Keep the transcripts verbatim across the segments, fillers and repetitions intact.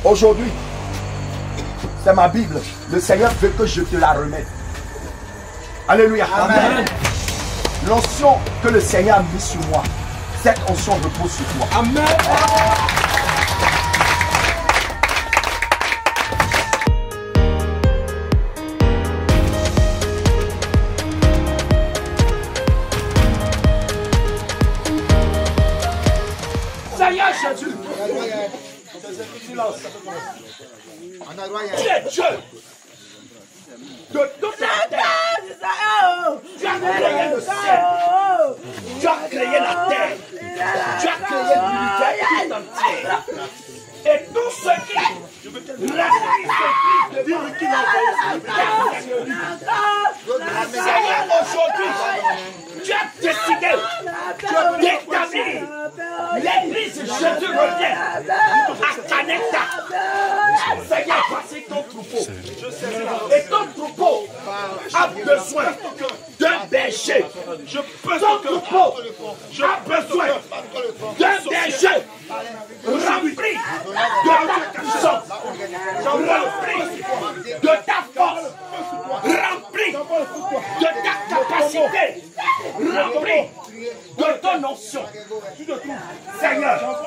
Aujourd'hui, c'est ma Bible. Le Seigneur veut que je te la remette. Alléluia. Amen. L'onction que le Seigneur a mis sur moi, cette onction repose sur toi. Amen. Seigneur Jésus, silence. Tu es Dieu de toute la terre. Tu as créé le ciel. Tu as créé la terre. Tu as créé l'univers tout entier. Et tout ce qui respire de qui Seigneur, aujourd'hui, tu as décidé d'établir l'église Jésus revient à Canetta. Seigneur, voici ton troupeau. Et ton troupeau a besoin d'un berger. Ton troupeau a besoin d'un berger rempli de ta puissance, rempli de ta force, rempli de ta capacité, rempli de ton onction. Seigneur,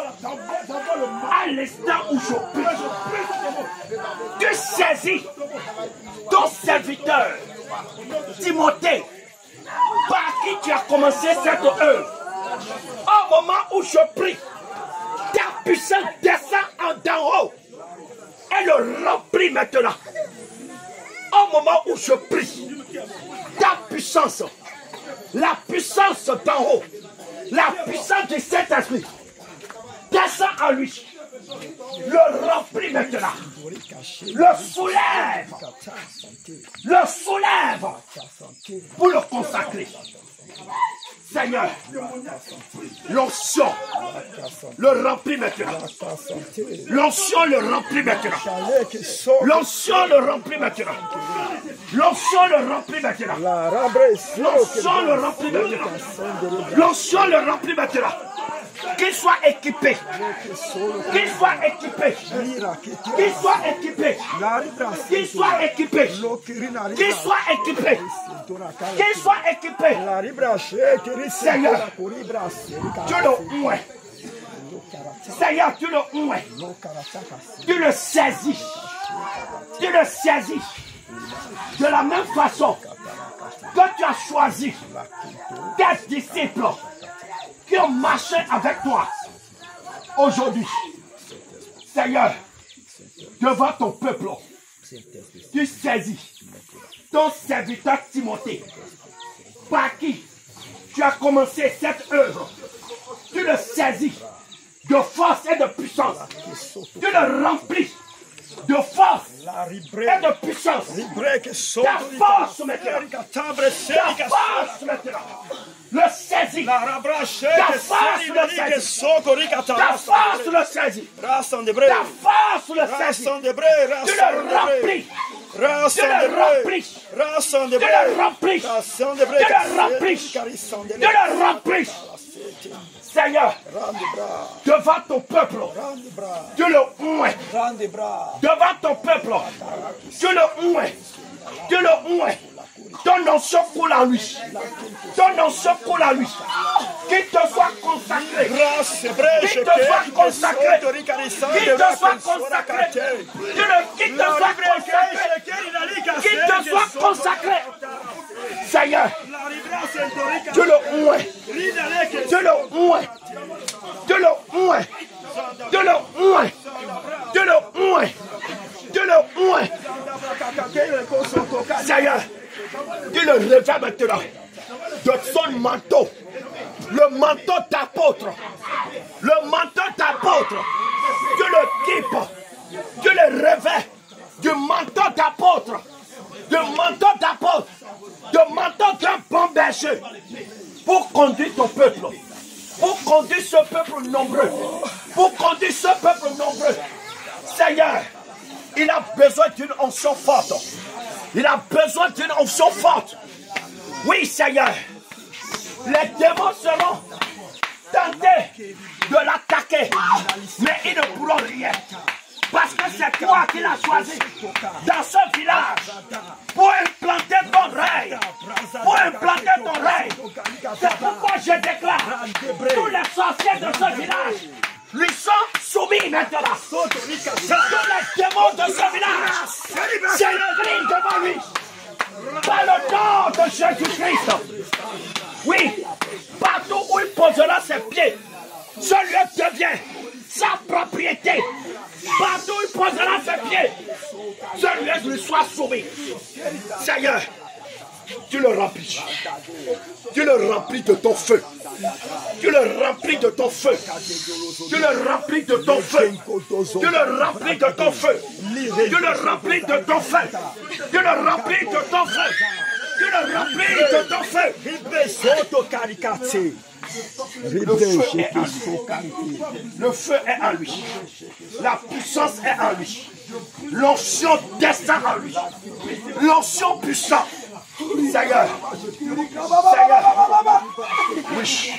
à l'instant où je prie, tu saisis ton serviteur, Timothée, par qui tu as commencé cette œuvre. Au moment où je prie, ta puissance descend en d'en haut et le remplit maintenant. Au moment où je prie, ta puissance, la puissance d'en haut, la puissance du Saint-Esprit descend en lui, le remplit maintenant, le soulève, le soulève pour le consacrer. Seigneur, l'onction le remplit maintenant. L'onction le remplit maintenant. L'onction le remplit maintenant. L'onction le remplit maintenant. L'onction le remplit maintenant. L'onction le remplit maintenant. Qu'il soit équipé. Qu'il soit équipé. Qu'il soit équipé. Qu'il soit équipé. Qu'il soit équipé. Qu'il soit équipé. Seigneur, tu le ouais. Seigneur, tu le ouais. Tu le saisis. Tu le saisis. De la même façon que tu as choisi tes disciples qui ont marché avec toi aujourd'hui. Seigneur, devant ton peuple, tu saisis ton serviteur Timothée, par qui tu as commencé cette œuvre. Tu le saisis de force et de puissance. Tu le remplis de force et de puissance. Ta force maintenant. Ta force maintenant. Le saisis. Ta force le saisis. Ta force le saisis. Ta force le saisis. Tu le remplis. Tu le remplis. Tu le remplis. Tu le remplis. Tu le remplis. Seigneur, devant ton peuple, tu le ouais. Devant ton peuple, tu le ouais. Tu le ouais. Ton onction coule en lui. Ton onction coule en lui. Qu'il te soit consacré. Qu'il te soit consacré. Qu'il te soit consacré. Qu'il te soit consacré. Qu'il te soit consacré. Seigneur, tu le ouais. Tu le ouais. Tu le ouais. Tu le ouais. Tu le ouais. Tu le ouais. Seigneur, tu le revêts maintenant de son manteau, le manteau d'apôtre, le manteau d'apôtre, tu le type, tu le revêts du manteau d'apôtre, du manteau d'apôtre, du manteau d'un bon berger, pour conduire ton peuple, pour conduire ce peuple nombreux, pour conduire ce peuple nombreux. Seigneur, il a besoin d'une onction forte. Il a besoin d'une onction forte. Oui, Seigneur. Les démons seront tentés de l'attaquer, mais ils ne pourront rien. Parce que c'est toi qui l'as choisi dans ce village pour implanter ton règne. Pour implanter ton règne. C'est pourquoi je déclare tous les sorciers de ce village lui sont soumis maintenant. Tous les démons de ce village s'inclinent devant lui. Par le nom de Jésus-Christ. Oui, partout où il posera ses pieds, ce lieu devient sa propriété. Partout où il posera ses pieds, ce lieu lui soit soumis. Seigneur, tu le remplis. Tu le remplis de ton feu. Tu le remplis de ton feu. Tu le remplis de ton feu. Tu le remplis de ton feu. Tu le remplis de ton feu. Tu le remplis de ton feu. Tu le remplis de ton feu. Le feu est en lui. Le feu est en lui. La puissance est en lui. L'onction descend en lui. L'onction puissante. Seigneur, Seigneur, oui,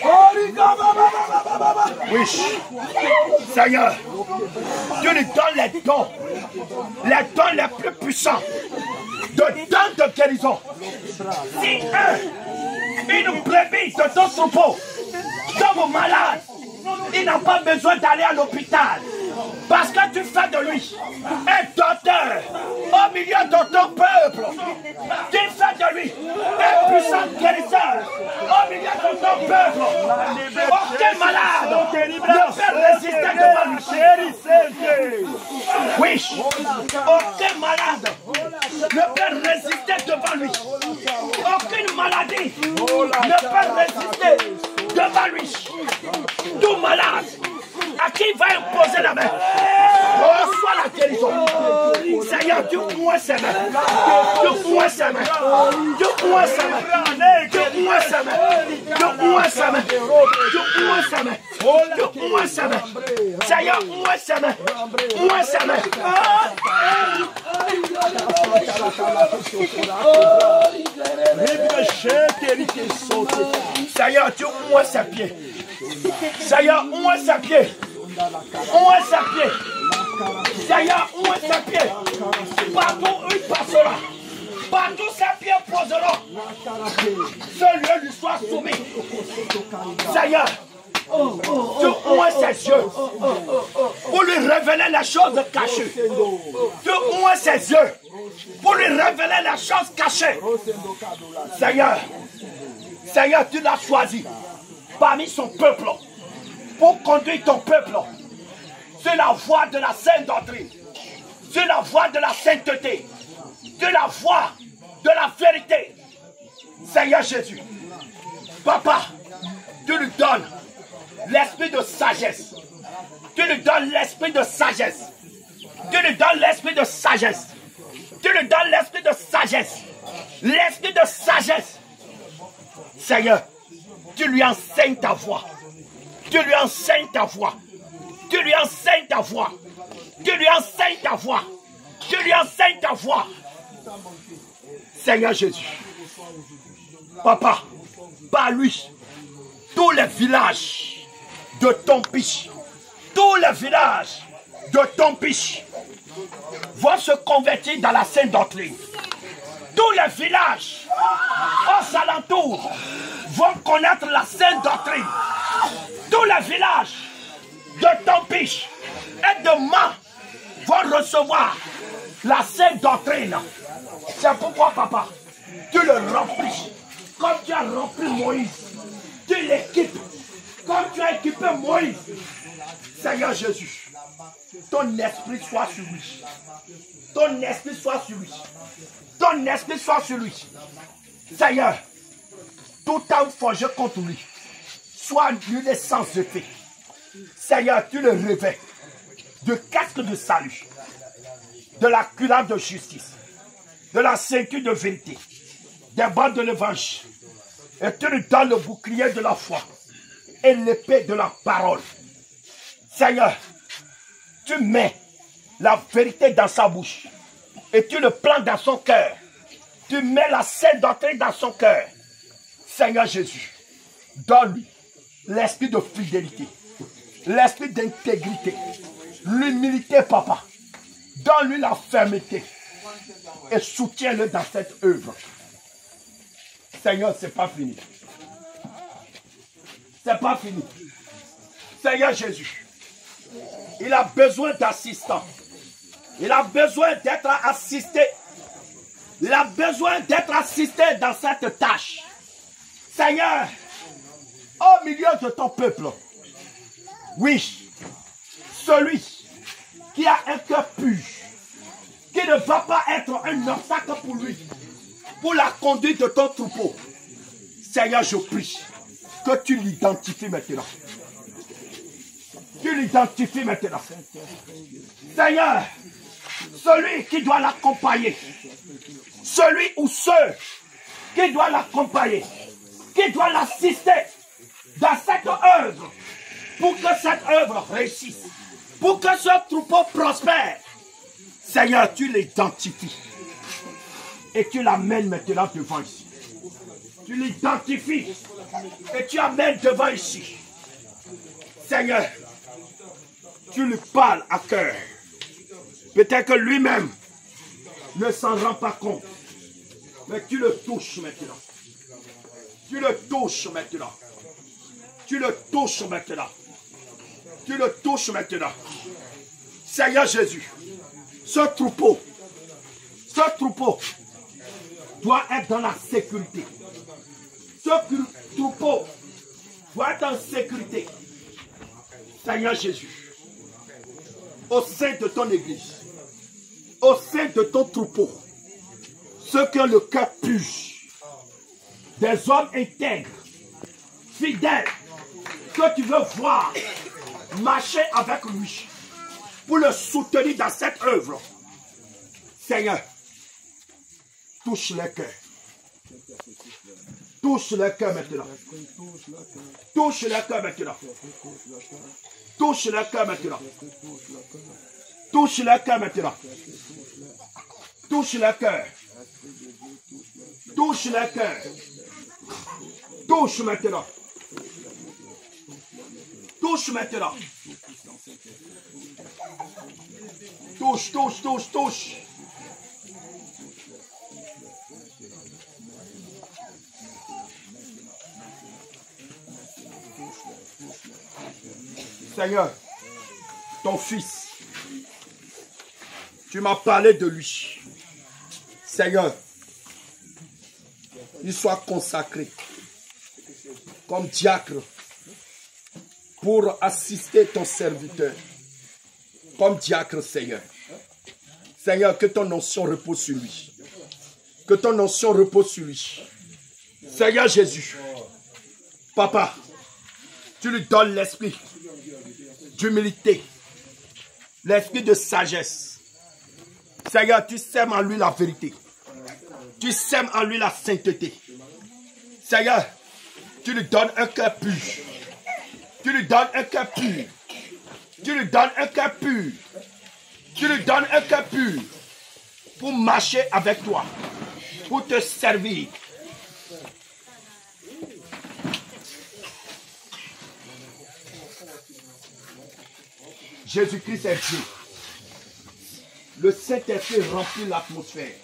oui, Seigneur, Dieu lui donne les dons, les dons les plus puissants, de dons de guérison. Si un, une brebis de ton troupeau tombe malade, il n'a pas besoin d'aller à l'hôpital. Parce que tu fais de lui un docteur au milieu de ton peuple. Tu fais de lui un puissant guérisseur au milieu de ton peuple. Aucun malade ne peut résister devant lui. Oui, aucun malade ne peut résister devant lui. Aucune maladie ne peut résister devant lui. Tout malade à qui va imposer la main, reçois la guérison. Seigneur, tu ouvres ses mains. Tu ouvres ses mains. Tu ouvres ses mains. Tu ouvres ses mains. Tu ouvres ses mains. Tu ouvres ses mains. Tu ouvres ses mains. Seigneur, ouvre ses mains. Ouvre ses mains. Seigneur, tu ouvres ses pieds. Seigneur, ouvre ses pieds. Ouvre ses pieds. Seigneur, ouvre ses pieds. Partout où il passera, partout ses pieds poseront, ce lieu lui soit soumis. Seigneur, tu ouvres ses yeux pour lui révéler les choses cachées. Tu ouvres ses yeux pour lui révéler les choses cachées. Seigneur, Seigneur, tu l'as choisi parmi son peuple pour conduire ton peuple sur la voie de la sainte doctrine, sur la voie de la sainteté, sur la voie de la vérité. Seigneur Jésus, Papa, tu lui donnes l'esprit de sagesse. Tu lui donnes l'esprit de sagesse. Tu lui donnes l'esprit de sagesse. Tu lui donnes l'esprit de sagesse. L'esprit de sagesse. Seigneur, tu lui enseignes ta voix. Tu lui enseignes ta voix. Tu lui enseignes ta voix. Tu lui enseignes ta voix. Tu lui enseignes ta voix. Seigneur Jésus, Papa, par lui, tous les villages de ton piche, tous les villages de ton piche vont se convertir dans la sainte doctrine. Tous les villages aux alentours vont connaître la sainte doctrine. Tous les villages de ton piche et de moi vont recevoir la sainte doctrine. C'est pourquoi, Papa, tu le remplis comme tu as rempli Moïse. Tu l'équipes comme tu as équipé Moïse. Seigneur Jésus, ton esprit soit sur lui. Ton esprit soit sur lui. Ton esprit soit sur lui. Seigneur, tout temps forgé contre lui, soit une essence de paix. Seigneur, tu le revêts de casque de salut, de la cuirasse de justice, de la ceinture de vérité, des bandes de l'évangile. Et tu lui donnes le bouclier de la foi et l'épée de la parole. Seigneur, tu mets la vérité dans sa bouche et tu le plantes dans son cœur. Tu mets la sainte doctrine dans son cœur. Seigneur Jésus, donne-lui l'esprit de fidélité, l'esprit d'intégrité, l'humilité, Papa. Donne-lui la fermeté et soutiens-le dans cette œuvre. Seigneur, ce n'est pas fini. Ce n'est pas fini. Seigneur Jésus, il a besoin d'assistants. Il a besoin d'être assisté. Il a besoin d'être assisté dans cette tâche. Seigneur, au milieu de ton peuple, oui, celui qui a un cœur pur, qui ne va pas être un obstacle pour lui, pour la conduite de ton troupeau. Seigneur, je prie que tu l'identifies maintenant. Tu l'identifies maintenant. Seigneur, celui qui doit l'accompagner, celui ou ceux qui doit l'accompagner, qui doit l'assister dans cette œuvre, pour que cette œuvre réussisse, pour que ce troupeau prospère. Seigneur, tu l'identifies et tu l'amènes maintenant devant ici. Tu l'identifies et tu amènes devant ici. Seigneur, tu lui parles à cœur. Peut-être que lui-même ne s'en rend pas compte. Mais tu le touches maintenant. Tu le touches maintenant. Tu le touches maintenant. Tu le touches maintenant. Seigneur Jésus, ce troupeau, ce troupeau doit être dans la sécurité. Ce troupeau doit être en sécurité. Seigneur Jésus, au sein de ton église, au sein de ton troupeau, ceux qui ont le cœur pur, des hommes intègres, fidèles, que tu veux voir marcher avec lui pour le soutenir dans cette œuvre. Seigneur, touche le cœur. Touche le cœur maintenant. Touche le cœur maintenant. Touche le cœur maintenant. Touche le cœur maintenant. Touche le cœur. Touche le cœur. Touche maintenant. Touche maintenant. Touche, touche, touche, touche. Seigneur, ton fils, tu m'as parlé de lui. Seigneur, il soit consacré comme diacre pour assister ton serviteur. Comme diacre, Seigneur. Seigneur, que ton onction repose sur lui. Que ton onction repose sur lui. Seigneur Jésus, Papa, tu lui donnes l'esprit d'humilité, l'esprit de sagesse. Seigneur, tu sèmes en lui la vérité. Tu sèmes en lui la sainteté. Seigneur, tu lui donnes un cœur pur. Tu lui donnes un cœur pur. Tu lui donnes un cœur pur. Tu lui donnes un cœur pur pour marcher avec toi, pour te servir. Jésus-Christ est Dieu. Le Saint-Esprit remplit l'atmosphère.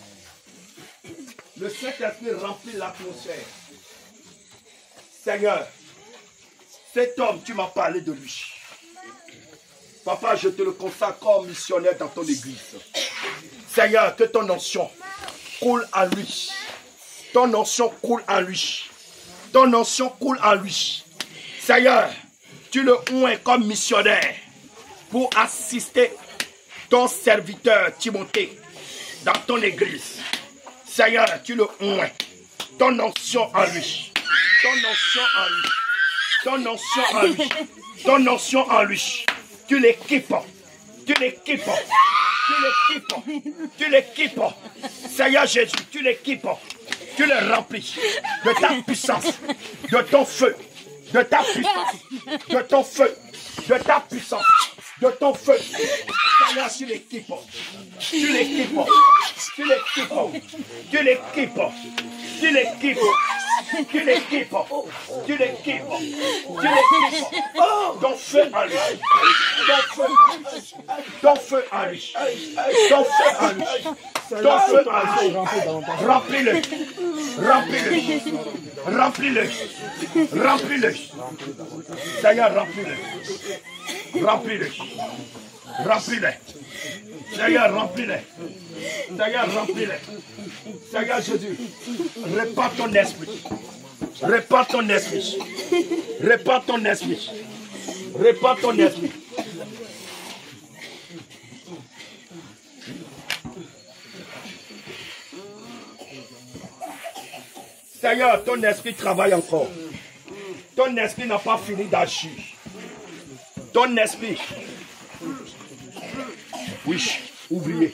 Le Saint-Esprit remplit l'atmosphère. Seigneur, cet homme, tu m'as parlé de lui. Papa, je te le consacre comme missionnaire dans ton église. Seigneur, que ton onction coule en lui. Ton onction coule en lui. Ton onction coule en lui. Seigneur, tu le oins comme missionnaire pour assister ton serviteur Timothée dans ton église. Seigneur, tu le oins. Ton onction en lui. Ton onction en lui. Ton onction en lui. Ton onction en lui. Tu l'équipes. Tu l'équipes. Tu l'équipes. Tu l'équipes. Seigneur Jésus, tu l'équipes. Tu le remplis de ta puissance, de ton feu, de ta puissance, de ton feu, de ta puissance, de ton feu. Seigneur, tu l'équipes. Tu l'équipes. Tu l'équipes. Tu l'équipes. Tu l'équipes. Tu l'équipes. Tu l'équipes. Tu l'équipes. Ton feu en lui. Ton feu. Ton feu en lui. Ton feu en lui. Ton feu en lui. Remplis-le. Remplis-le. Remplis-le. Remplis-le. Seigneur, remplis-le. Remplis-le. Remplis-le. Seigneur, remplis-le. Seigneur, remplis-le. Seigneur Jésus, répand ton esprit. Répand ton esprit. Répand ton esprit. Répand ton esprit. Seigneur, ton esprit travaille encore. Ton esprit n'a pas fini d'agir. Ton esprit. Oui, ouvrier.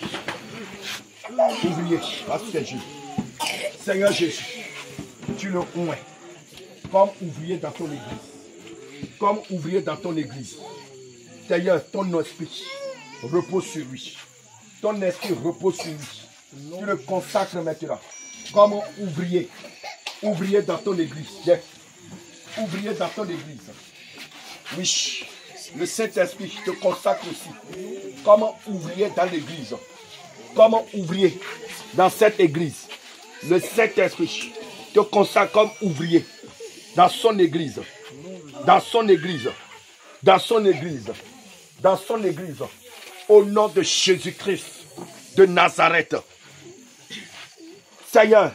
Ouvrier, parce que Jésus. Seigneur Jésus, tu le oins comme ouvrier dans ton église. Comme ouvrier dans ton église. Seigneur, ton esprit repose sur lui. Ton esprit repose sur lui. Tu le consacres maintenant comme ouvrier. Ouvrier dans ton église. Ouvrier dans ton église. Oui, le Saint-Esprit te consacre aussi comme ouvrier dans l'église. Comme ouvrier dans cette église. Le Saint-Esprit te consacre comme ouvrier dans son église. Dans son église. Dans son église. Dans son église. Au nom de Jésus-Christ de Nazareth. Seigneur,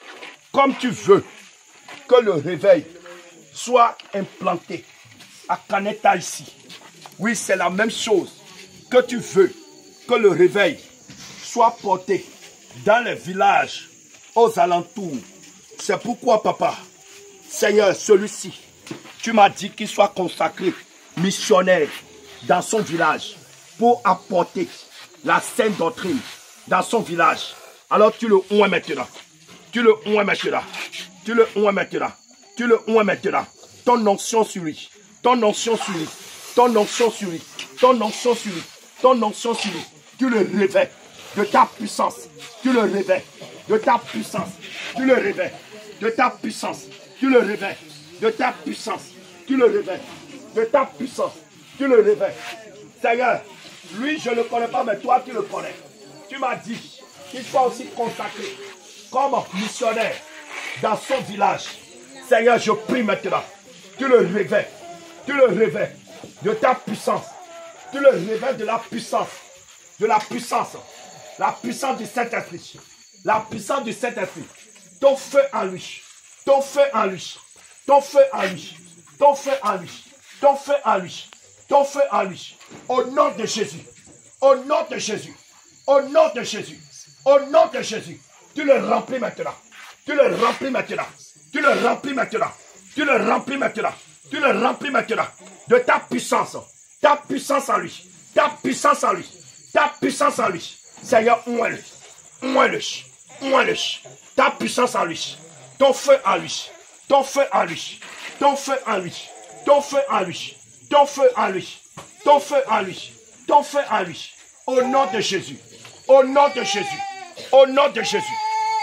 comme tu veux que le réveil soit implanté à Caneta ici. Oui, c'est la même chose que tu veux que le réveil soit porté dans les villages aux alentours. C'est pourquoi, papa, Seigneur, celui-ci, tu m'as dit qu'il soit consacré, missionnaire, dans son village, pour apporter la sainte doctrine dans son village. Alors tu le oins maintenant. Tu le oins maintenant. Tu le oins maintenant. Tu le oins maintenant. Ton onction sur lui. Ton onction sur lui. Ton onction sur lui. Ton onction sur lui. Ton onction sur lui. Tu le réveilles de ta puissance. Tu le réveilles de ta puissance. Tu le réveilles de ta puissance. Tu le réveilles de ta puissance. Tu le réveilles de ta puissance. Tu le réveilles. Seigneur, lui je ne le connais pas, mais toi tu le connais. Tu m'as dit qu'il soit aussi consacré comme missionnaire dans son village. Seigneur, je prie maintenant. Tu le réveilles. Tu le réveilles de ta puissance. Tu le réveilles de la puissance. De la puissance. La puissance du Saint-Esprit. La puissance du Saint-Esprit. Ton feu en lui. Ton feu en lui. Ton feu en lui. Ton feu en lui. Ton feu en lui. Ton feu en lui. Au nom de Jésus. Au nom de Jésus. Au nom de Jésus. Au nom de Jésus. Tu le remplis maintenant. Tu le remplis maintenant. Tu le remplis maintenant. Tu le remplis maintenant. Tu le remplis maintenant. De ta puissance. Ta puissance en lui. Ta puissance en lui. Ta puissance en lui. Seigneur, oins-le. Oins-le. Oins-le. Ta puissance en lui. Ton feu en lui. Ton feu en lui. Ton feu en lui. Ton feu en lui. Ton feu en lui. Ton feu en lui. Ton feu en lui. Au nom de Jésus. Au nom de Jésus. Au nom de Jésus.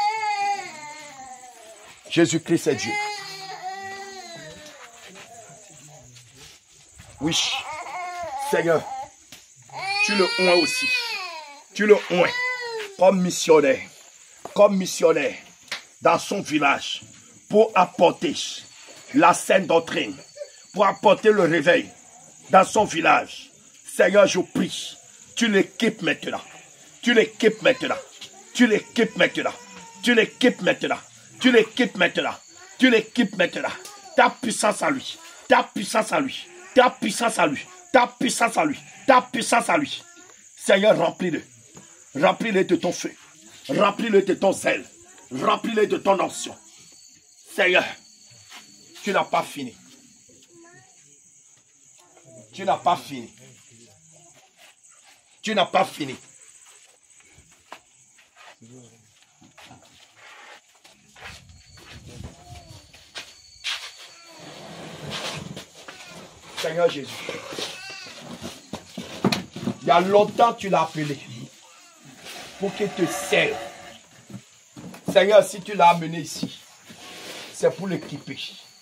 Jésus-Christ est Dieu. Oui. Seigneur, tu le oins aussi. Tu le oins comme missionnaire. Comme missionnaire dans son village pour apporter la sainte doctrine. Pour apporter le réveil dans son village. Seigneur, je prie. Tu l'équipes maintenant. Tu l'équipes maintenant. Tu l'équipes maintenant. Tu l'équipes maintenant. Tu l'équipes maintenant. Tu l'équipes maintenant. Ta puissance à lui. Ta puissance à lui. Ta puissance à lui. Ta puissance à lui. Ta puissance à lui. Seigneur, remplis-le. Remplis-le de ton feu. Remplis-le de ton zèle. Remplis-le de ton onction. Seigneur, tu n'as pas fini. Tu n'as pas fini. Tu n'as pas fini. Seigneur Jésus, il y a longtemps tu l'as appelé pour qu'il te serve. Seigneur, si tu l'as amené ici, c'est pour l'équiper.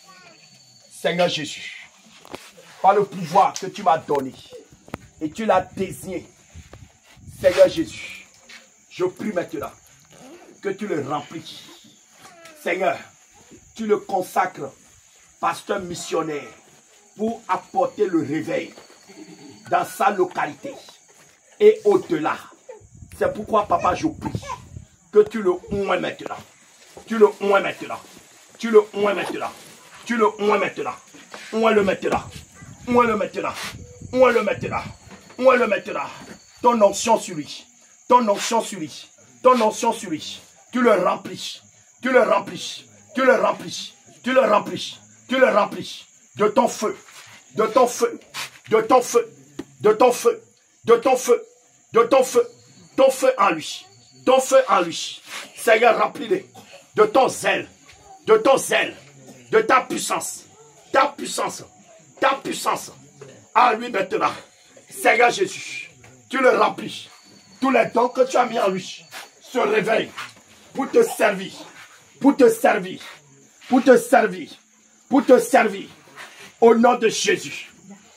Seigneur Jésus, par le pouvoir que tu m'as donné et tu l'as désigné, Seigneur Jésus, je prie maintenant que tu le remplis. Seigneur, tu le consacres, pasteur missionnaire, pour apporter le réveil dans sa localité et au-delà. C'est pourquoi, papa, je prie que tu le oins maintenant. Tu le oins maintenant. Tu le oins maintenant. Tu le oins maintenant. Oins le maintenant. Oins le maintenant. Oins le maintenant. Oins le maintenant. Ton onction sur lui. Ton onction sur lui. Ton onction sur lui. Tu le remplis. Tu le remplis. Tu le remplis. Tu le remplis. Tu le remplis. De ton feu. De ton feu. De ton feu. De ton feu. De ton feu. De ton feu. Ton feu en lui. Ton feu en lui. Seigneur, remplis-le de ton zèle. De ton zèle. De ta puissance. Ta puissance. Ta puissance. En lui maintenant. Seigneur Jésus. Tu le remplis. Tous les dons que tu as mis en lui se réveillent pour te servir. Pour te servir. Pour te servir. Pour te servir. Au nom de Jésus.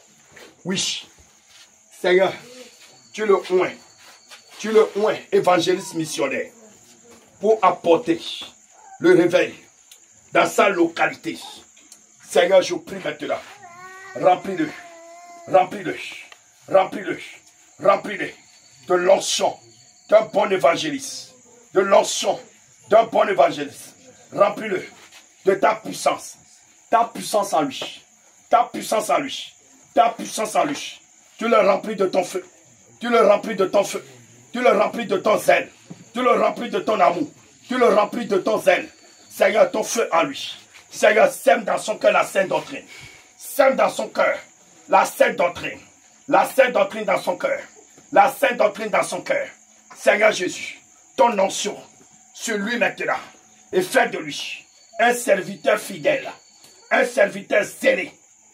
Oui. Seigneur, tu le oins. Tu le oins, évangéliste missionnaire, pour apporter le réveil dans sa localité. Seigneur, je prie maintenant. Remplis-le. Remplis-le. Remplis-le. Remplis-le de l'onction d'un bon évangéliste. De l'onction d'un bon évangéliste. Remplis-le de ta puissance. Ta puissance en lui. Ta puissance en lui. Ta puissance en lui. Tu le remplis de ton feu. Tu le remplis de ton feu. Tu le remplis de ton zèle. Tu le remplis de ton amour. Tu le remplis de ton zèle. Seigneur, ton feu en lui. Seigneur, sème dans son cœur la sainte doctrine. Sème dans son cœur la sainte doctrine. La sainte doctrine dans son cœur. La sainte doctrine dans son cœur. Seigneur Jésus, ton onction sur lui maintenant. Et fais de lui un serviteur fidèle. Un serviteur zélé.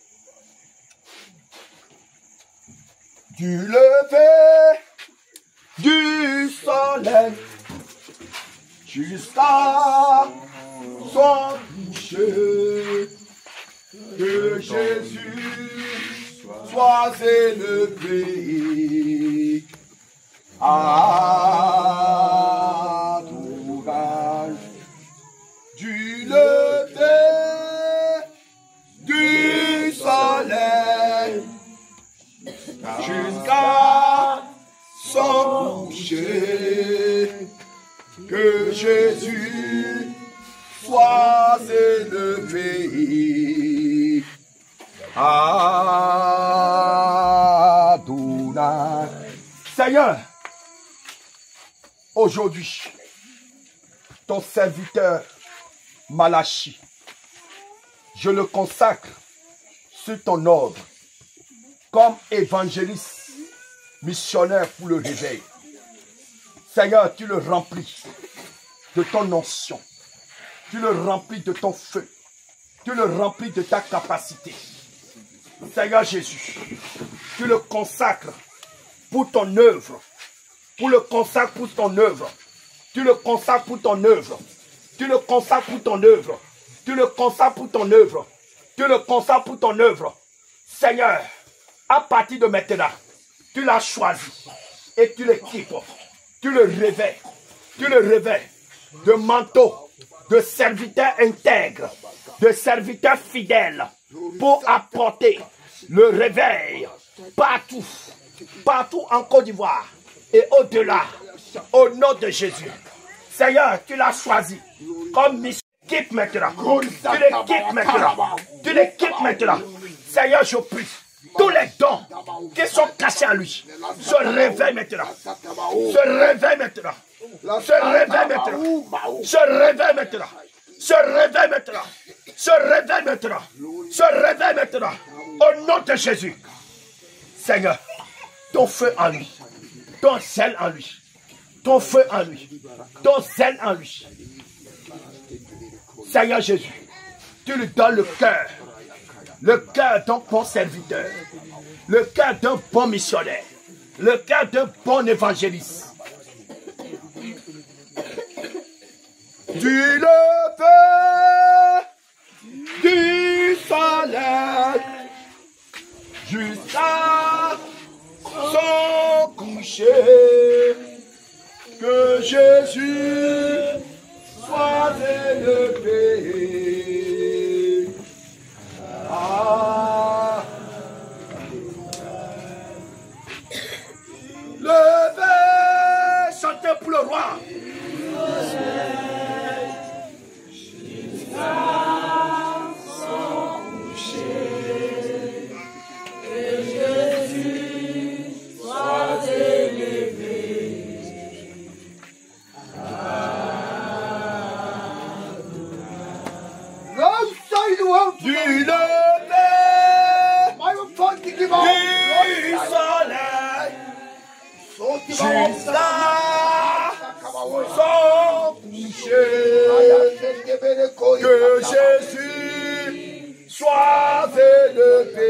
Du lever du soleil jusqu'à son coucher, que Jésus soit élevé. Adorage du lever du soleil jusqu'à son coucher, que Jésus soit élevé. Adonai. Seigneur, aujourd'hui, ton serviteur Malachi, je le consacre sur ton ordre comme évangéliste missionnaire pour le réveil. Seigneur, tu le remplis de ton onction. Tu le remplis de ton feu. Tu le remplis de ta capacité. Seigneur Jésus, tu le consacres pour ton œuvre. Tu le consacres pour ton œuvre. Tu le consacres pour ton œuvre. Tu le consacres pour ton œuvre. Tu le consacres pour ton œuvre. Tu le consacres pour ton œuvre. Seigneur, à partir de maintenant, tu l'as choisi et tu l'équipes. Tu le réveilles. Tu le réveilles de manteau, de serviteur intègre, de serviteur fidèle pour apporter le réveil partout, partout en Côte d'Ivoire et au-delà, au nom de Jésus. Seigneur, tu l'as choisi comme mission. Tu l'équipes maintenant. Tu l'équipes maintenant. Tu l'équipes maintenant. Seigneur, je prie. Tous les dons qui sont cachés en lui se réveillent maintenant. Se réveillent maintenant. Se réveillent maintenant. Se réveillent maintenant. Se réveille maintenant. Se réveille maintenant. Se réveille maintenant. Au nom de Jésus. Seigneur, ton feu en lui. Ton zèle en lui. Ton feu en lui. Ton zèle en lui. Seigneur Jésus, tu lui donnes le cœur. Le cœur d'un bon serviteur. Le cœur d'un bon missionnaire. Le cœur d'un bon évangéliste. Du lever du lever, du soleil, jusqu'à son coucher, que Jésus soit élevé.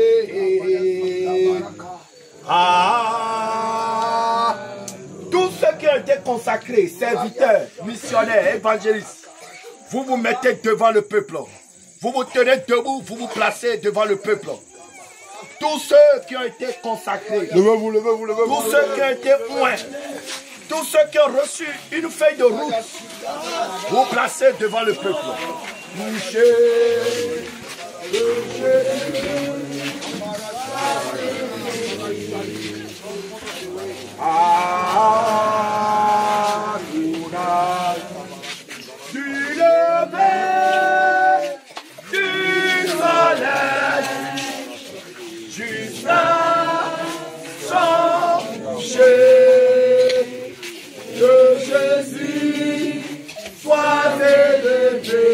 Ah, tous ceux qui ont été consacrés, serviteurs, missionnaires, évangélistes, vous vous mettez devant le peuple. Vous vous tenez debout, vous vous placez devant le peuple. Tous ceux qui ont été consacrés, levez-vous, levez-vous, levez-vous, tous ceux qui ont été oints, tous ceux qui ont reçu une feuille de route, vous vous placez devant le peuple. Touchez, touchez. Ah, du lever, du soleil, jusqu'à son coucher, que Jésus soit élevé.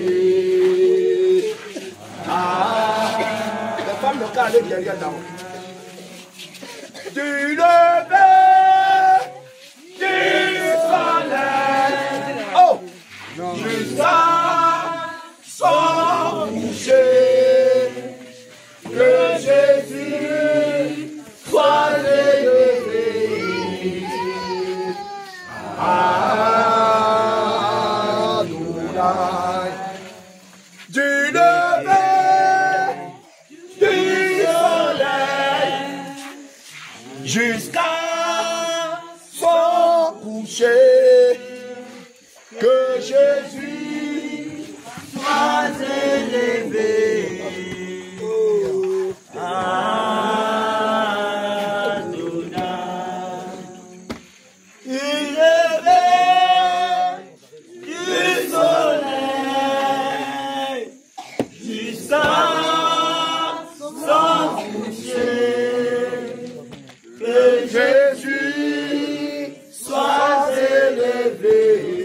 Ah, les femmes ne peuvent aller derrière là. Du lever, du soleil, oh, jusqu'à son coucher, que Jésus soit élevé. Adonai, du lever, du soleil, jusqu'à son coucher, que Jésus soit élevé. Adonai, il lever du soleil jusqu'à son coucher, que Jésus soit élevé.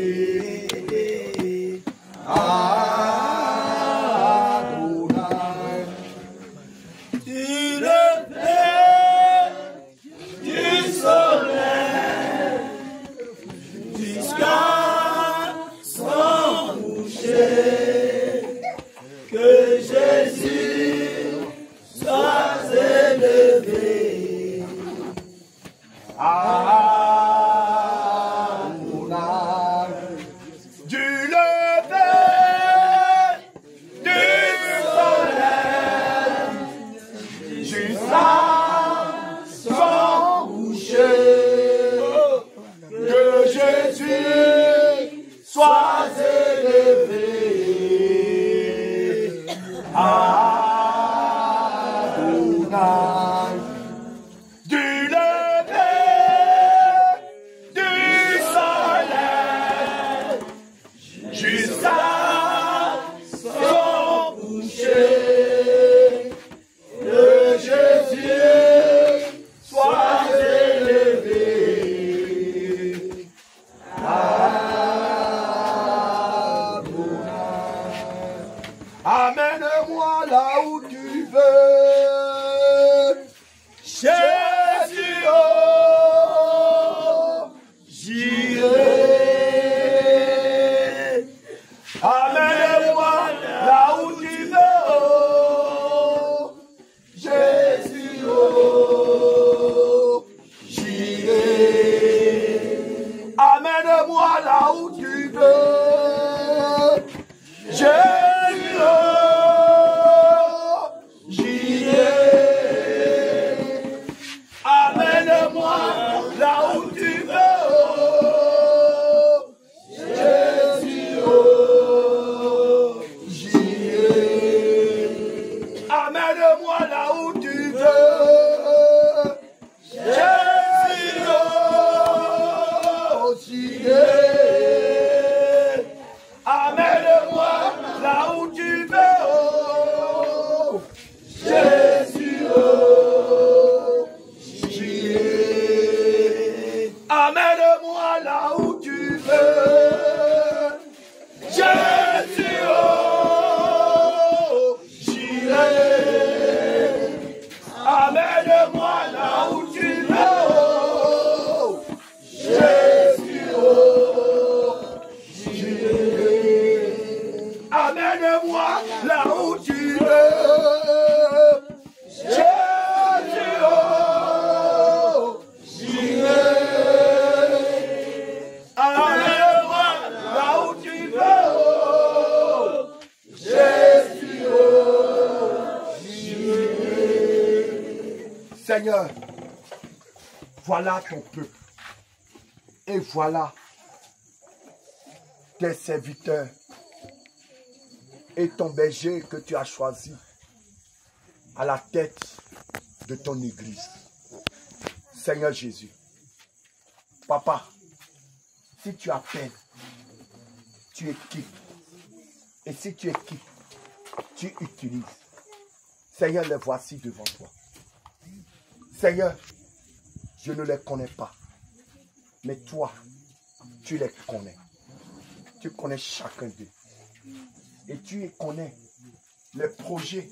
Adonai, du lever du soleil jusqu'à son coucher, que Jésus soit élevé. Adonai, du lever du soleil jusqu'à son coucher, que Jésus soit élevé. Adonai, du lever du soleil jusqu'à son coucher, que Jésus soit élevé. Amène-moi là où tu veux, Jésus, oh, j'irai. Amène-moi là où tu veux, oh, Jésus, oh, j'irai. Amène-moi là où tu veux, Jésus, oh, j'irai. emmène-moi là où tu veux. Jésus, oh, j'irai. Emmène-moi là où tu veux. Oh, Jésus, oh, j'irai. Seigneur, voilà ton peuple. Et voilà tes serviteurs et ton berger que tu as choisi à la tête de ton église. Seigneur Jésus, Papa, si tu appelles, tu équipes. Et si tu équipes, tu utilises. Seigneur, les voici devant toi. Seigneur, je ne les connais pas. Mais toi, tu les connais. Tu connais chacun d'eux. Et tu connais les projets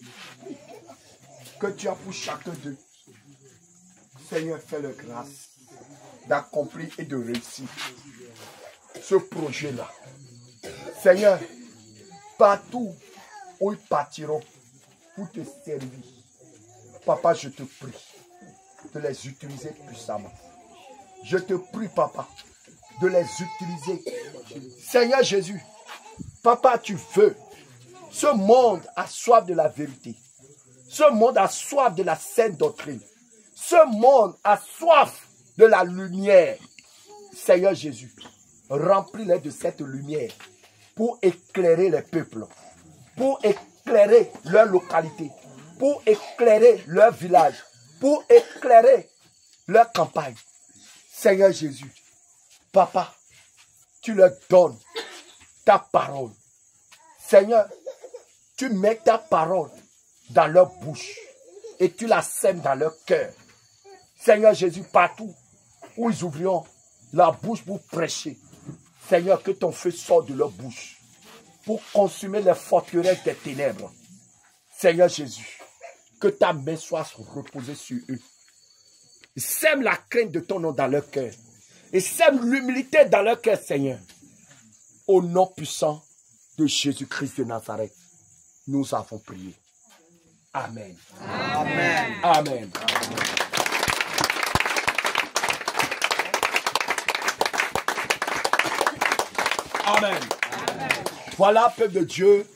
que tu as pour chacun d'eux. Seigneur, fais-leur grâce d'accomplir et de réussir ce projet-là. Seigneur, partout où ils partiront pour te servir, Papa, je te prie de les utiliser puissamment. Je te prie, Papa, de les utiliser. Seigneur Jésus, Papa, tu veux. Ce monde a soif de la vérité. Ce monde a soif de la sainte doctrine. Ce monde a soif de la lumière. Seigneur Jésus, remplis-les de cette lumière pour éclairer les peuples, pour éclairer leur localité, pour éclairer leur village, pour éclairer leur campagne. Seigneur Jésus, Papa, tu leur donnes ta parole. Seigneur, tu mets ta parole dans leur bouche et tu la sèmes dans leur cœur. Seigneur Jésus, partout où ils ouvriront la bouche pour prêcher, Seigneur, que ton feu sorte de leur bouche pour consumer les forteresses des ténèbres. Seigneur Jésus, que ta main soit reposée sur eux. Sème la crainte de ton nom dans leur cœur. Et sème l'humilité dans leur cœur, Seigneur. Au nom puissant de Jésus-Christ de Nazareth, nous avons prié. Amen. Amen. Amen. Amen. Amen. Voilà, peuple de Dieu,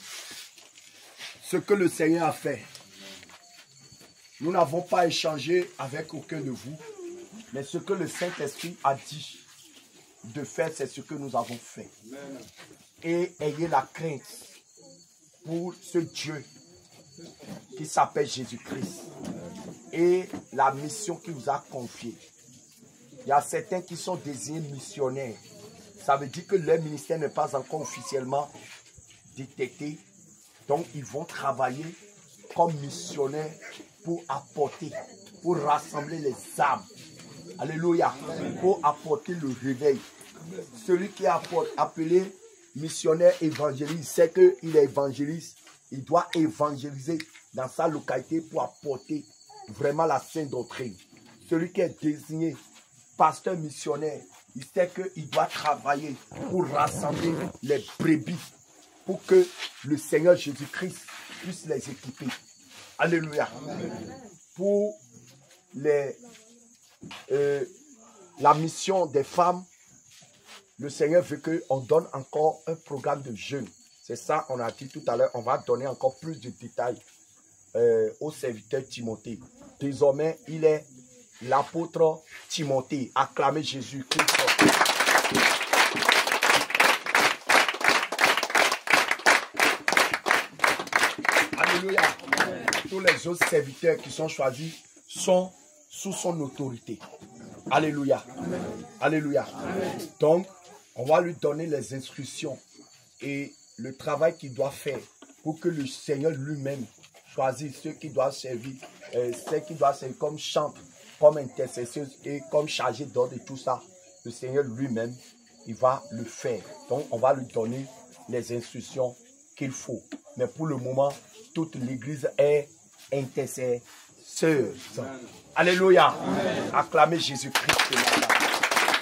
ce que le Seigneur a fait. Nous n'avons pas échangé avec aucun de vous, mais ce que le Saint-Esprit a dit de faire, c'est ce que nous avons fait. Et ayez la crainte pour ce Dieu qui s'appelle Jésus-Christ et la mission qu'il vous a confiée. Il y a certains qui sont désignés missionnaires. Ça veut dire que leur ministère n'est pas encore officiellement détecté. Donc, ils vont travailler comme missionnaires pour apporter, pour rassembler les âmes. Alléluia. Pour apporter le réveil. Celui qui est appelé missionnaire évangéliste, c'est qu'il est évangéliste. Il doit évangéliser dans sa localité pour apporter vraiment la sainte doctrine. Celui qui est désigné pasteur missionnaire, il sait qu'il doit travailler pour rassembler les brebis, pour que le Seigneur Jésus-Christ puisse les équiper. Alléluia. Amen. Pour les, euh, la mission des femmes, le Seigneur veut qu'on donne encore un programme de jeûne. C'est ça, on a dit tout à l'heure, on va donner encore plus de détails euh, au serviteur Timothée. Désormais, il est l'apôtre Timothée. Acclamez Jésus-Christ. Alléluia. Tous les autres serviteurs qui sont choisis sont sous son autorité. Alléluia. Amen. Alléluia. Amen. Donc, on va lui donner les instructions et le travail qu'il doit faire pour que le Seigneur lui-même choisisse ceux qui doivent servir, euh, ceux qui doivent servir comme chantre, comme intercesseuse et comme chargé d'ordre et tout ça. Le Seigneur lui-même, il va le faire. Donc, on va lui donner les instructions qu'il faut. Mais pour le moment, toute l'église est intercesseuse. Alléluia. Amen. Acclamez Jésus-Christ.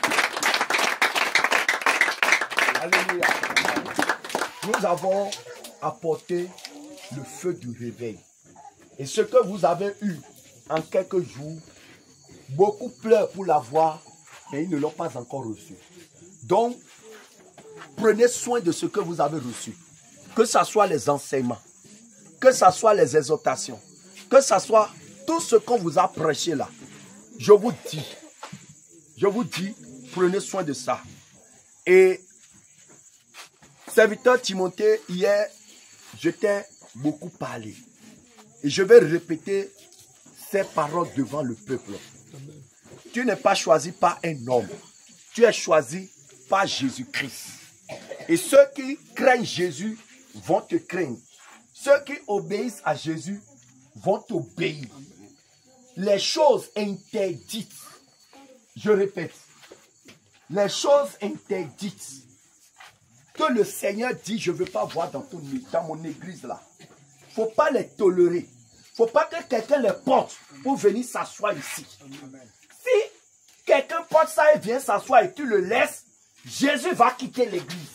Alléluia. Nous avons apporter le feu du réveil. Et ce que vous avez eu en quelques jours, beaucoup pleurent pour l'avoir, mais ils ne l'ont pas encore reçu. Donc, prenez soin de ce que vous avez reçu. Que ce soit les enseignements, que ce soit les exhortations, que ce soit tout ce qu'on vous a prêché là. Je vous dis, je vous dis, prenez soin de ça. Et, serviteur Timothée, hier, je t'ai beaucoup parlé. Et je vais répéter ces paroles devant le peuple. Tu n'es pas choisi par un homme. Tu es choisi par Jésus-Christ. Et ceux qui craignent Jésus vont te craindre. Ceux qui obéissent à Jésus vont t'obéir. Les choses interdites, je répète, les choses interdites que le Seigneur dit, je ne veux pas voir dans, ton, dans mon église là. Il ne faut pas les tolérer. Il ne faut pas que quelqu'un les porte pour venir s'asseoir ici. Si quelqu'un porte ça et vient s'asseoir et tu le laisses, Jésus va quitter l'église.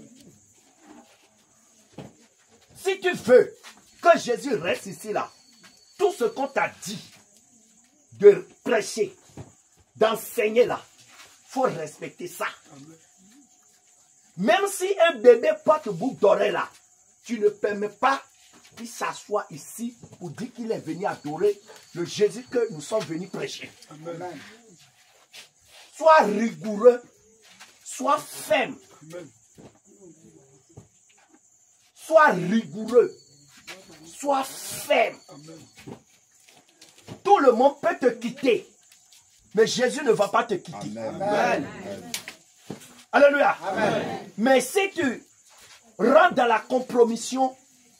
Si tu veux que Jésus reste ici là, tout ce qu'on t'a dit de prêcher, d'enseigner là, il faut respecter ça. Même si un bébé porte boucle d'oreille là, tu ne permets pas qu'il s'assoie ici pour dire qu'il est venu adorer le Jésus que nous sommes venus prêcher. Amen. Sois rigoureux, sois ferme. Amen. Sois rigoureux, sois ferme. Amen. Tout le monde peut te quitter, mais Jésus ne va pas te quitter. Amen. Amen. Amen. Alléluia. Amen. Mais si tu rentres dans la compromission,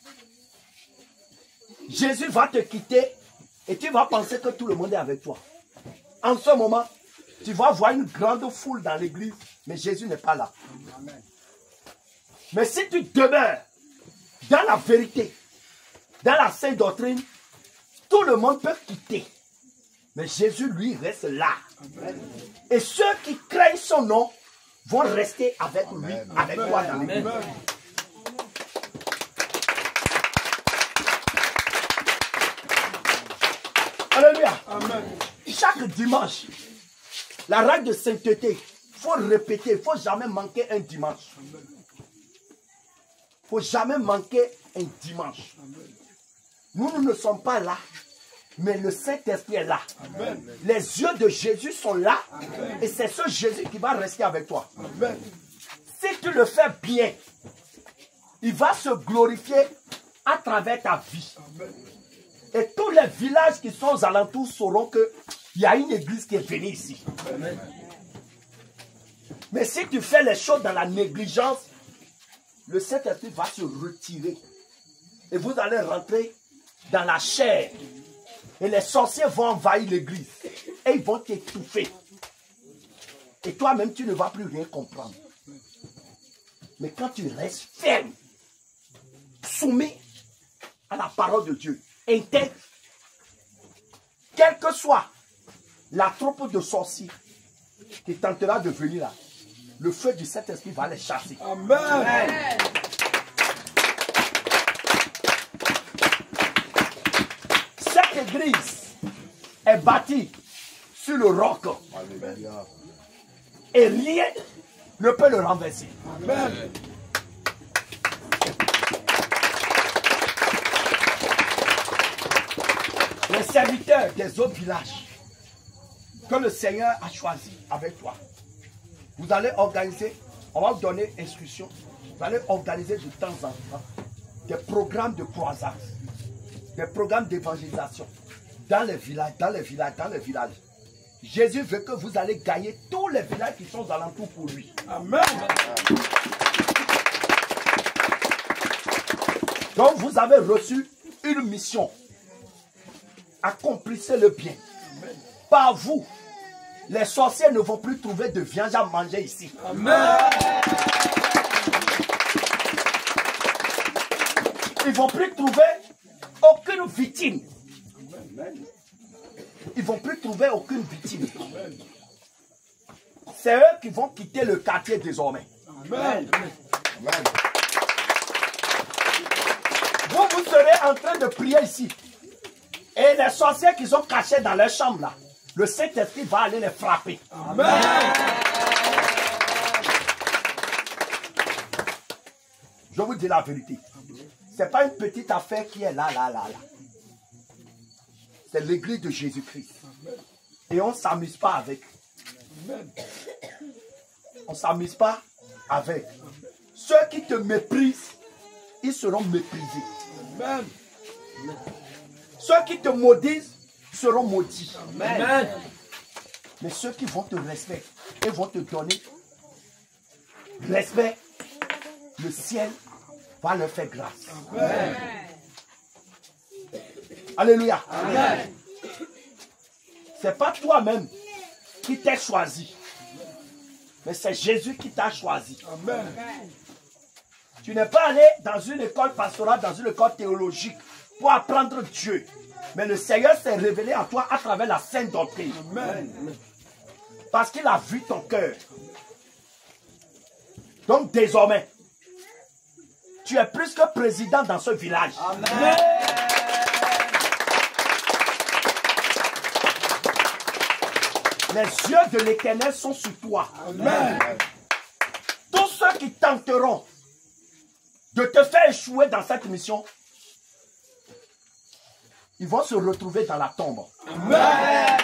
Jésus va te quitter et tu vas penser que tout le monde est avec toi. En ce moment, tu vas voir une grande foule dans l'église, mais Jésus n'est pas là. Amen. Mais si tu demeures dans la vérité, dans la sainte doctrine, tout le monde peut quitter. Mais Jésus, lui, reste là. Amen. Et ceux qui craignent son nom vont rester avec Amen. Lui, avec Amen. Toi dans l'église. Alléluia. Amen. Chaque dimanche, la règle de sainteté, il faut répéter, il ne faut jamais manquer un dimanche. Il ne faut jamais manquer un dimanche. Amen. Nous, nous ne sommes pas là, mais le Saint-Esprit est là. Amen. Les yeux de Jésus sont là. Amen. Et c'est ce Jésus qui va rester avec toi. Amen. Si tu le fais bien, il va se glorifier à travers ta vie. Amen. Et tous les villages qui sont aux alentours sauront qu'il y a une église qui est venue ici. Amen. Mais si tu fais les choses dans la négligence, le Saint-Esprit va se retirer. Et vous allez rentrer dans la chair. Et les sorciers vont envahir l'église. Et ils vont t'étouffer. Et toi-même, tu ne vas plus rien comprendre. Mais quand tu restes ferme, soumis à la parole de Dieu, intègre, quelle que soit la troupe de sorciers qui tentera de venir là, le feu du Saint-Esprit va les chasser. Amen. Amen. Cette église est bâtie sur le roc. Amen. Et rien ne peut le renverser. Amen. Les serviteurs des autres villages que le Seigneur a choisi avec toi, vous allez organiser, on va vous donner instruction, vous allez organiser de temps en temps des programmes de croisade, des programmes d'évangélisation dans les villages, dans les villages, dans les villages. Jésus veut que vous allez gagner tous les villages qui sont alentours pour lui. Amen. Donc vous avez reçu une mission. Accomplissez le bien. Amen. Par vous, les sorciers ne vont plus trouver de viande à manger ici. Amen. Ils ne vont plus trouver aucune victime. Amen. Ils ne vont plus trouver aucune victime. C'est eux qui vont quitter le quartier désormais. Amen. Amen. vous serez en train de prier ici. Et les sorciers qu'ils ont cachés dans leur chambre là, le Saint-Esprit va aller les frapper. Amen. Je vous dis la vérité. Ce n'est pas une petite affaire qui est là, là, là, là. C'est l'église de Jésus-Christ. Et on ne s'amuse pas avec. On ne s'amuse pas avec. Ceux qui te méprisent, ils seront méprisés. Amen. Ceux qui te maudissent seront maudits. Amen. Mais ceux qui vont te respecter et vont te donner respect, le ciel va leur faire grâce. Amen. Alléluia. Ce n'est pas toi-même qui t'es choisi, mais c'est Jésus qui t'a choisi. Amen. Tu n'es pas allé dans une école pastorale, dans une école théologique pour apprendre Dieu. Mais le Seigneur s'est révélé à toi à travers la sainte doctrine. Amen. Parce qu'il a vu ton cœur. Donc désormais, tu es plus que président dans ce village. Amen. Les yeux de l'Éternel sont sur toi. Amen. Tous ceux qui tenteront de te faire échouer dans cette mission, ils vont se retrouver dans la tombe. Amen.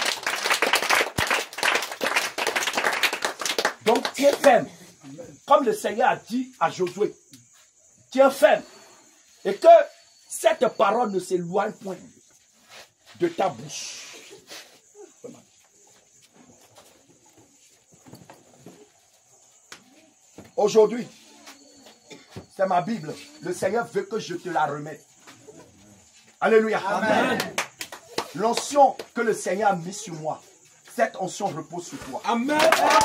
Donc tiens ferme. Comme le Seigneur a dit à Josué. Tiens ferme. Et que cette parole ne s'éloigne point de ta bouche. Aujourd'hui, c'est ma Bible. Le Seigneur veut que je te la remette. Alléluia. Amen. L'onction que le Seigneur a mise sur moi, cette onction repose sur toi. Amen.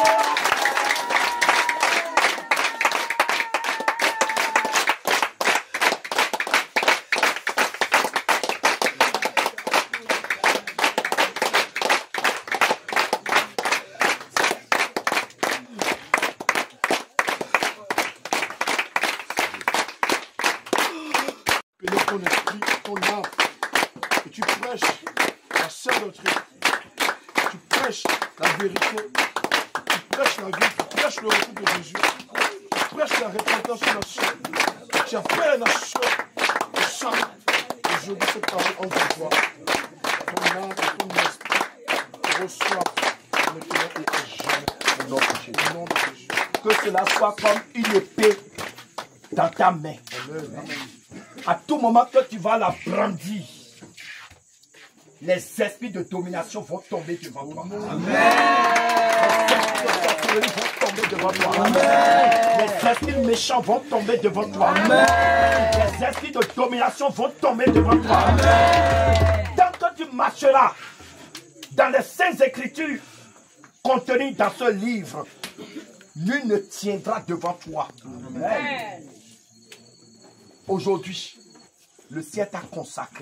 Ton esprit, ton âme, et tu prêches la sainte doctrine, tu prêches la vérité, tu prêches la vie, tu prêches le retour de Jésus, tu prêches la repentance aux nations, tu appelles les nations au salut. Aujourd'hui, cette parole entre toi, ton âme et ton esprit reçoivent maintenant et à jamais au nom de Jésus. Au nom de Jésus. Que cela soit comme une épée dans ta main. Amen. À tout moment que tu vas la brandir, les esprits de domination vont tomber devant toi. Amen. Les esprits de sorcellerie vont tomber devant toi. Amen. Les esprits méchants vont tomber devant toi. Amen. Les esprits de domination vont tomber devant toi. Amen. Tant que tu marcheras dans les saintes écritures contenues dans ce livre, nul ne tiendra devant toi. Amen. Aujourd'hui, le ciel t'a consacré.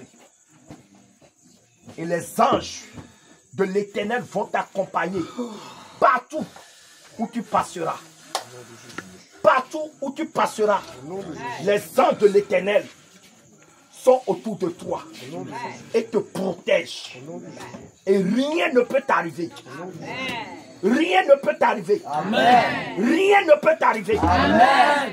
Et les anges de l'Éternel vont t'accompagner partout où tu passeras. Partout où tu passeras, les anges de l'Éternel sont autour de toi et te protègent. Et rien ne peut t'arriver. Rien ne peut t'arriver. Rien ne peut t'arriver. Amen.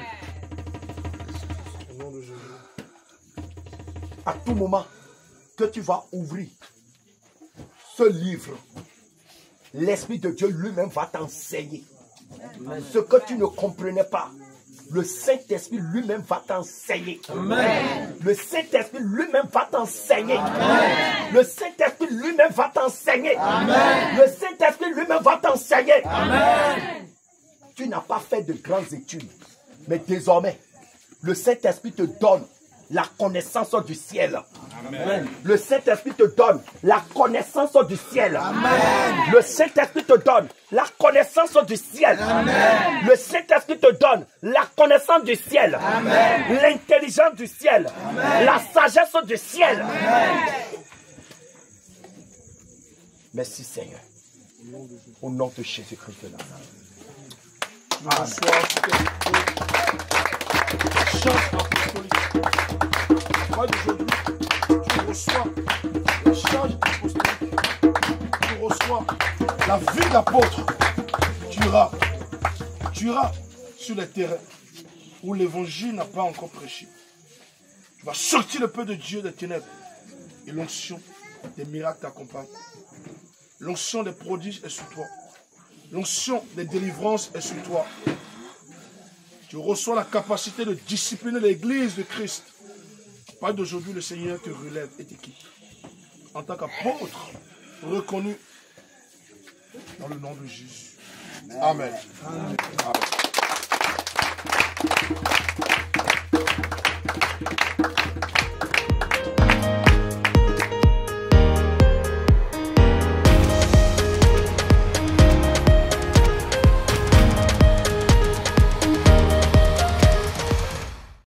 À tout moment que tu vas ouvrir ce livre, l'Esprit de Dieu lui-même va t'enseigner. Ce que tu ne comprenais pas, le Saint-Esprit lui-même va t'enseigner. Le Saint-Esprit lui-même va t'enseigner. Le Saint-Esprit lui-même va t'enseigner. Le Saint-Esprit lui-même va t'enseigner. Tu n'as pas fait de grandes études, mais désormais, le Saint-Esprit te donne la connaissance du ciel. Amen. Le Saint-Esprit te donne la connaissance du ciel. Amen. Le Saint-Esprit te donne la connaissance du ciel. Amen. Le Saint-Esprit te donne la connaissance du ciel. L'intelligence du ciel. Amen. La sagesse du ciel. Amen. Merci Seigneur. Au nom de Jésus-Christ de Nazareth. Amen. Pas d'aujourd'hui, tu reçois la charge apostolique. Tu reçois la vie d'apôtre. Tu iras, tu iras sur les terrains où l'évangile n'a pas encore prêché. Tu vas sortir le peu de Dieu des ténèbres. Et l'onction des miracles t'accompagne. L'onction des prodiges est sur toi. L'onction des délivrances est sur toi. Tu reçois la capacité de discipliner l'église de Christ. Pas d'aujourd'hui, le Seigneur te relève et t'équipe. En tant qu'apôtre reconnu dans le nom de Jésus. Amen. Amen. Amen.